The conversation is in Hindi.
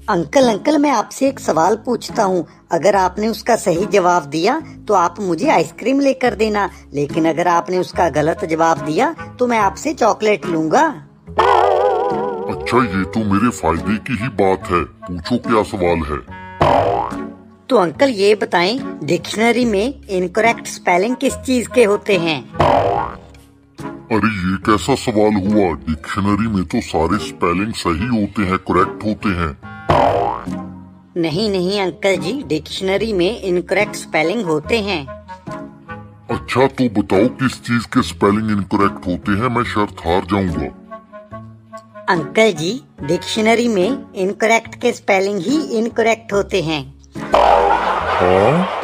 अंकल अंकल मैं आपसे एक सवाल पूछता हूँ। अगर आपने उसका सही जवाब दिया तो आप मुझे आइसक्रीम लेकर देना, लेकिन अगर आपने उसका गलत जवाब दिया तो मैं आपसे चॉकलेट लूंगा। अच्छा, ये तो मेरे फायदे की ही बात है। पूछो क्या सवाल है। तो अंकल ये बताएं, डिक्शनरी में इनकरेक्ट स्पेलिंग किस चीज के होते हैं? अरे ये कैसा सवाल हुआ? डिक्शनरी में तो सारे स्पेलिंग सही होते हैं, करेक्ट होते हैं। नहीं नहीं अंकल जी, डिक्शनरी में इनकरेक्ट स्पेलिंग होते हैं। अच्छा तो बताओ किस चीज के स्पेलिंग इनकरेक्ट होते हैं, मैं शर्त हार जाऊंगा। अंकल जी, डिक्शनरी में इनकरेक्ट के स्पेलिंग ही इनकरेक्ट होते हैं। हाँ?